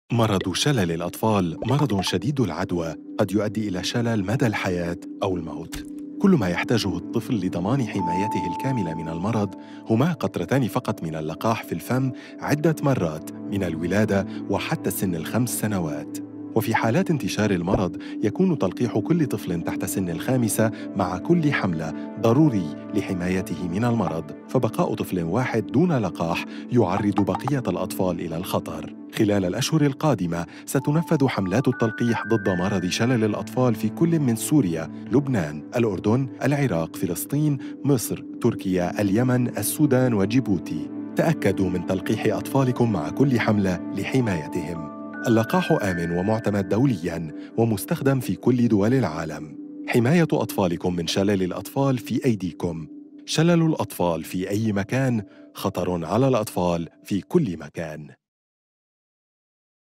مرض شلل الأطفال مرض شديد العدوى قد يؤدي إلى شلل مدى الحياة أو الموت. كل ما يحتاجه الطفل لضمان حمايته الكاملة من المرض هما قطرتان فقط من اللقاح في الفم عدة مرات من الولادة وحتى سن ال5 سنوات. وفي حالات انتشار المرض يكون تلقيح كل طفل تحت سن ال5 مع كل حملة ضروري لحمايته من المرض، فبقاء طفل واحد دون لقاح يعرض بقية الأطفال إلى الخطر. خلال الأشهر القادمة ستنفذ حملات التلقيح ضد مرض شلل الأطفال في كل من سوريا، لبنان، الأردن، العراق، فلسطين، مصر، تركيا، اليمن، السودان وجيبوتي. تأكدوا من تلقيح أطفالكم مع كل حملة لحمايتهم. اللقاح آمن ومعتمد دولياً ومستخدم في كل دول العالم. حماية أطفالكم من شلل الأطفال في أيديكم. شلل الأطفال في أي مكان خطر على الأطفال في كل مكان.